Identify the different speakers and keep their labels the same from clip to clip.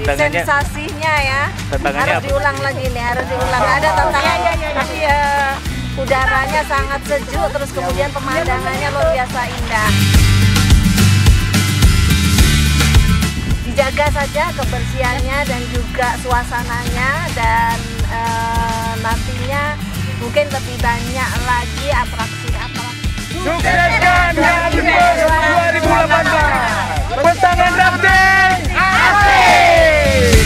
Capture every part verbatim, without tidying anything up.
Speaker 1: tantangannya,
Speaker 2: sensasinya ya.
Speaker 1: tantangannya
Speaker 2: Harus
Speaker 1: apa?
Speaker 2: diulang lagi nih, harus diulang. Ada tantangan, tapi ya, udaranya sangat sejuk, terus kemudian pemandangannya luar biasa indah. Dijaga saja kebersihannya dan juga suasananya, dan eh, nantinya mungkin lebih banyak lagi atraksi-atraksi.
Speaker 1: Sukseskan Rafting dua ribu delapan belas. Pasangan Rafting asik.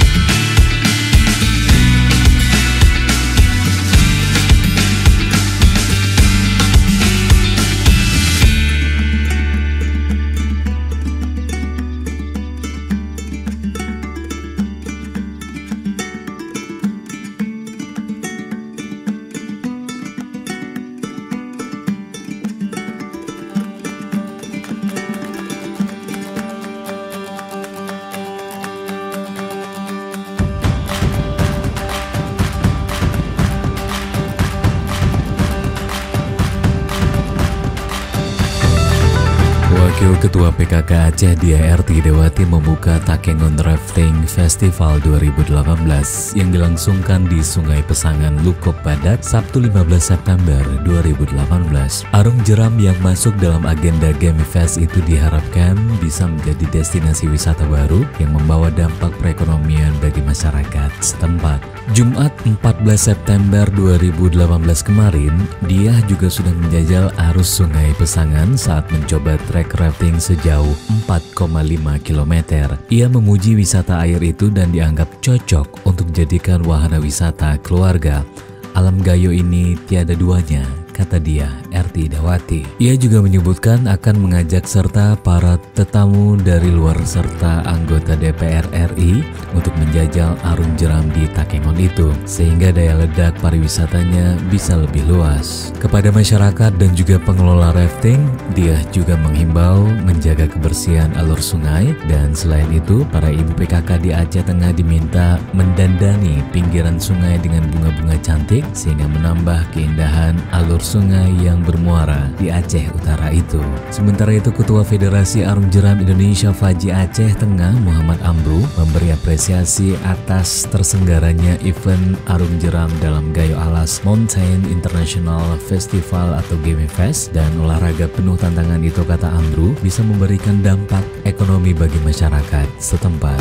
Speaker 3: Wakil Ketua P K K Aceh Dia R Tidawati membuka Takengon Rafting Festival dua ribu delapan belas yang dilangsungkan di Sungai Pesangan, Lukok Badak, Sabtu lima belas September dua ribu delapan belas. Arung jeram yang masuk dalam agenda Game Fest itu diharapkan bisa menjadi destinasi wisata baru yang membawa dampak perekonomian bagi masyarakat setempat. Jumat empat belas September dua ribu delapan belas kemarin, Dia juga sudah menjajal arus Sungai Pesangan saat mencoba trek rafting sejauh empat koma lima kilometer. Ia memuji wisata air itu dan dianggap cocok untuk dijadikan wahana wisata keluarga. Alam gayo ini tiada duanya, kata Dia R Tidawati. Ia juga menyebutkan akan mengajak serta para tetamu dari luar serta anggota D P R R I untuk menjajal arung jeram di Takengon itu, sehingga daya ledak pariwisatanya bisa lebih luas. Kepada masyarakat dan juga pengelola rafting, Dia juga menghimbau menjaga kebersihan alur sungai, dan selain itu, para ibu P K K di Aceh Tengah diminta mendandani pinggiran sungai dengan bunga-bunga cantik sehingga menambah keindahan alur sungai yang bermuara di Aceh Utara itu. Sementara itu, Ketua Federasi Arung Jeram Indonesia Faji Aceh Tengah Muhammad Amru memberi apresiasi atas tersenggaranya event arung jeram dalam Gayo Alas Mountain International Festival atau Game Fest, dan olahraga penuh tantangan itu, kata Amru, bisa memberikan dampak ekonomi bagi masyarakat setempat.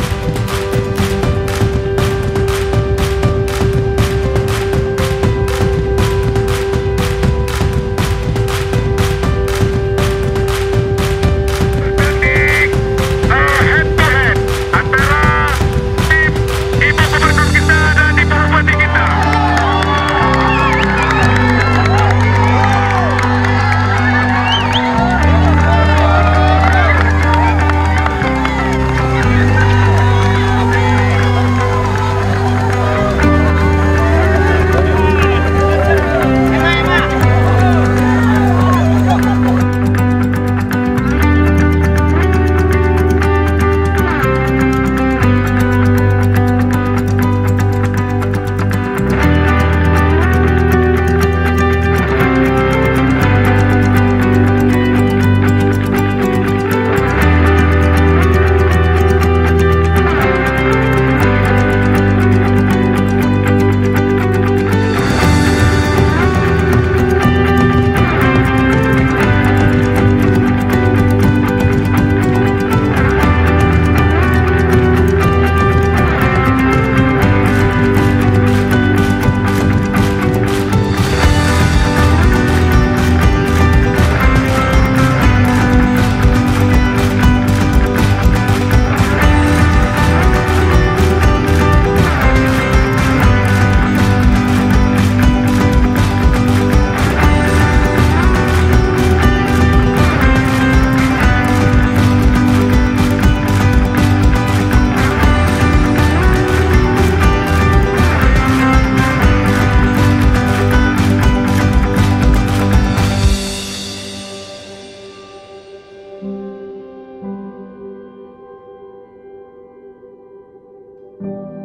Speaker 4: Thank you.